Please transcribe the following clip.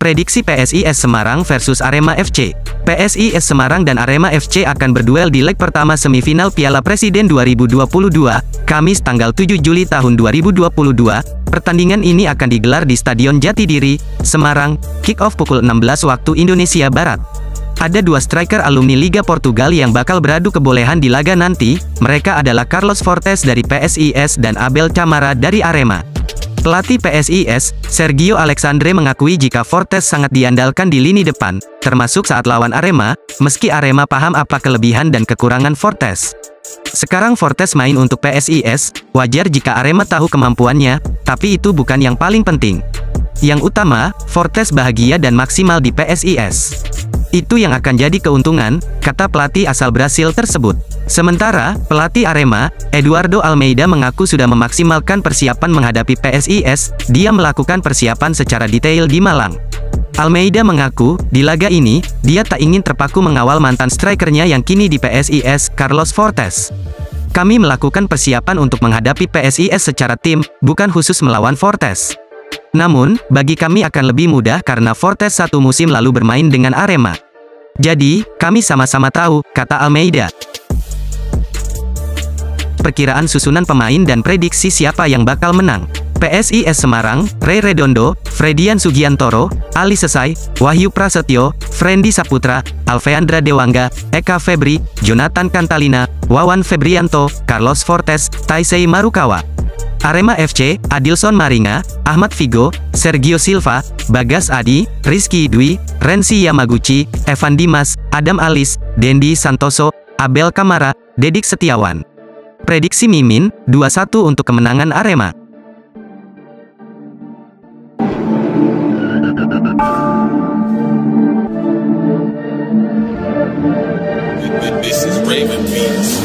Prediksi PSIS Semarang versus Arema FC. PSIS Semarang dan Arema FC akan berduel di leg pertama semifinal Piala Presiden 2022, Kamis tanggal 7 Juli tahun 2022. Pertandingan ini akan digelar di Stadion Jatidiri, Semarang, kick-off pukul 16 waktu Indonesia Barat. Ada dua striker alumni Liga Portugal yang bakal beradu kebolehan di laga nanti, mereka adalah Carlos Fortes dari PSIS dan Abel Camara dari Arema. Pelatih PSIS, Sergio Alexandre mengakui jika Fortes sangat diandalkan di lini depan, termasuk saat lawan Arema, meski Arema paham apa kelebihan dan kekurangan Fortes. Sekarang Fortes main untuk PSIS, wajar jika Arema tahu kemampuannya, tapi itu bukan yang paling penting. Yang utama, Fortes bahagia dan maksimal di PSIS. Itu yang akan jadi keuntungan, kata pelatih asal Brasil tersebut. Sementara, pelatih Arema, Eduardo Almeida mengaku sudah memaksimalkan persiapan menghadapi PSIS, dia melakukan persiapan secara detail di Malang. Almeida mengaku, di laga ini, dia tak ingin terpaku mengawal mantan strikernya yang kini di PSIS, Carlos Fortes. Kami melakukan persiapan untuk menghadapi PSIS secara tim, bukan khusus melawan Fortes. Namun, bagi kami akan lebih mudah karena Fortes satu musim lalu bermain dengan Arema. Jadi, kami sama-sama tahu, kata Almeida. Perkiraan susunan pemain dan prediksi siapa yang bakal menang. PSIS Semarang, Ray Redondo, Fredian Sugiantoro, Ali Sesai, Wahyu Prasetyo, Frendi Saputra, Alfeandra Dewangga, Eka Febri, Jonathan Kantalina, Wawan Febrianto, Carlos Fortes, Taisei Marukawa. Arema FC, Adilson Maringa, Ahmad Figo, Sergio Silva, Bagas Adi, Rizky Dwi, Rensi Yamaguchi, Evan Dimas, Adam Alis, Dendi Santoso, Abel Kamara, Dedik Setiawan. Prediksi Mimin, 2-1 untuk kemenangan Arema. This is Raven Beats.